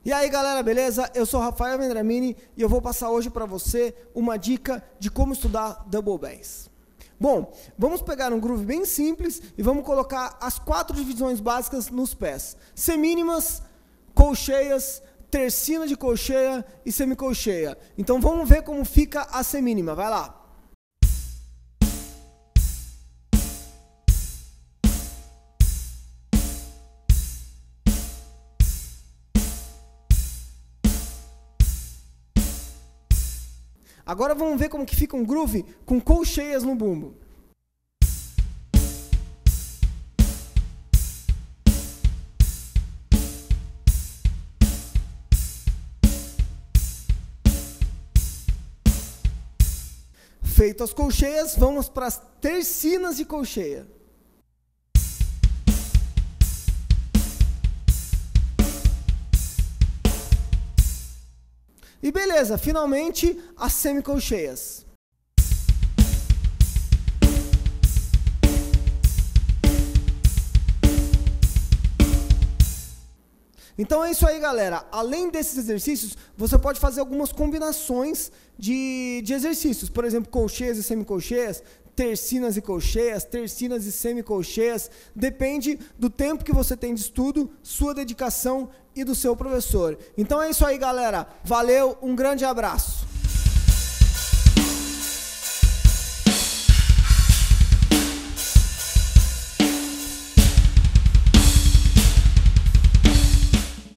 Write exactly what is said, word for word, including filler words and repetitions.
E aí galera, beleza? Eu sou o Rafael Vendramini e eu vou passar hoje para você uma dica de como estudar Double Bass. Bom, vamos pegar um groove bem simples e vamos colocar as quatro divisões básicas nos pés. Semínimas, colcheias, tercina de colcheia e semicolcheia. Então vamos ver como fica a semínima, vai lá. Agora vamos ver como que fica um groove com colcheias no bumbo. Feito as colcheias, vamos para as tercinas de colcheia. E beleza, finalmente as semicolcheias. Então é isso aí, galera. Além desses exercícios, você pode fazer algumas combinações de, de exercícios. Por exemplo, colcheias e semicolcheias, tercinas e colcheias, tercinas e semicolcheias. Depende do tempo que você tem de estudo, sua dedicação e do seu professor. Então é isso aí, galera. Valeu, um grande abraço.